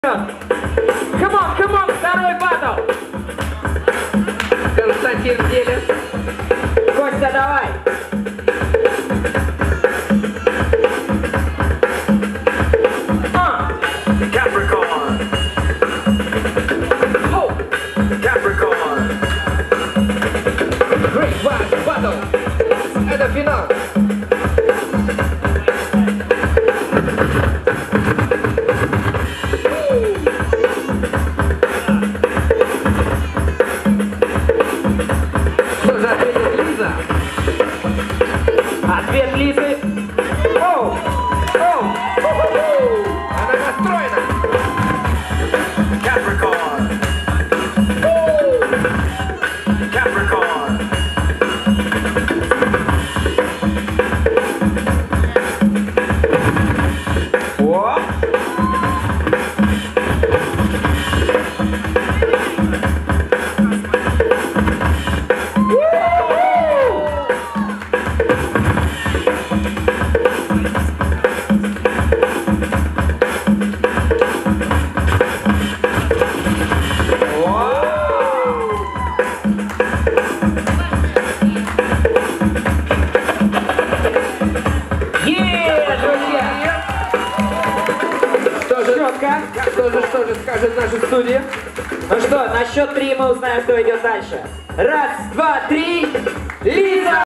Come on, второй батл. Константин делит. Костя, давай. Capricorn. Oh. Capricorn. Great One Battle. Это финал. Что же ответит Лиза? Ответ Лизы. Оу. Она настроена. Capricorn. Capricorn. О. Что же скажет наша студия? Ну что, на счет 3 мы узнаем, кто идет дальше. Раз, два, три. Лиза!